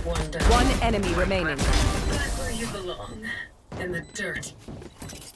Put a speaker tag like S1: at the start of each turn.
S1: One down.
S2: One enemy remaining.
S1: Back where you belong. In the dirt.